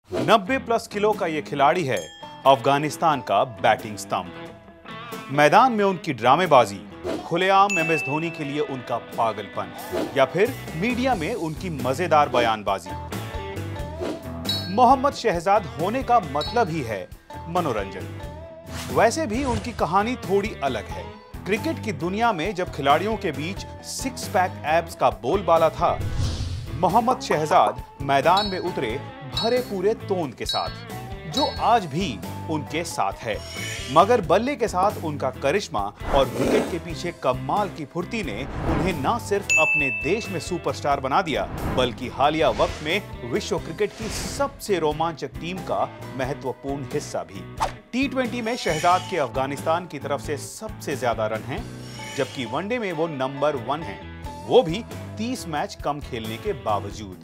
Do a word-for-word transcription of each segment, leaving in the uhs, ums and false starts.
नब्बे plus kilo का ये खिलाड़ी है अफगानिस्तान का बैटिंग स्तंभ। मैदान में उनकी ड्रामेबाजी, खुलेआम एम एस धोनी के लिए उनका पागलपन या फिर मीडिया में उनकी मजेदार बयानबाजी। मोहम्मद शहजाद होने का मतलब ही है मनोरंजन। वैसे भी उनकी कहानी थोड़ी अलग है। क्रिकेट की दुनिया में जब खिलाड़ियों के बीच सिक्स पैक एब्स का बोलबाला था, मोहम्मद शहजाद मैदान में उतरे भरे पूरे तोंद के साथ, जो आज भी उनके साथ है। मगर बल्ले के साथ उनका करिश्मा और विकेट के पीछे कमाल की फुर्ती ने उन्हें न सिर्फ अपने देश में सुपरस्टार बना दिया, बल्कि हालिया वक्त में विश्व क्रिकेट की सबसे रोमांचक टीम का महत्वपूर्ण हिस्सा भी। टी ट्वेंटी में शहजाद के अफगानिस्तान की तरफ से सबसे ज्यादा रन हैं, जबकि वनडे में वो नंबर वन हैं, वो भी तीस मैच कम खेलने के बावजूद।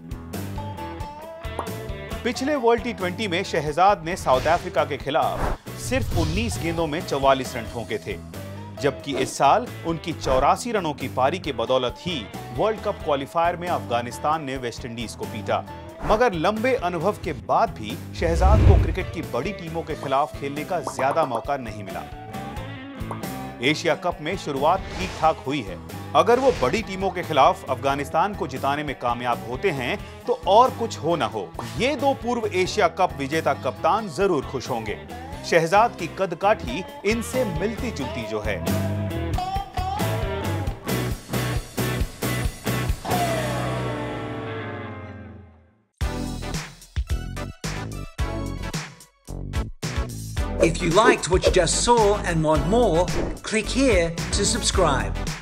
पिछले वर्ल्ड टी ट्वेंटी में शहजाद ने साउथ अफ्रीका के खिलाफ सिर्फ उन्नीस गेंदों में चौवालीस रन ठोके थे, जबकि इस साल उनकी चौरासी रनों की पारी के बदौलत ही वर्ल्ड कप क्वालिफायर में अफगानिस्तान ने वेस्टइंडीज को पीटा। मगर लंबे अनुभव के बाद भी शहजाद को क्रिकेट की बड़ी टीमों के खिलाफ खेलने का ज्यादा मौका नहीं मिला। एशिया कप में शुरुआत ठीक ठाक हुई है। अगर वो बड़ी टीमों के खिलाफ अफगानिस्तान को जिताने में कामयाब होते हैं तो और कुछ हो ना हो, ये दो पूर्व एशिया कप विजेता कप्तान जरूर खुश होंगे। शहजाद की कदकाठी इनसे मिलती जुलती जो है। If you liked what you just saw and want more, click here to subscribe.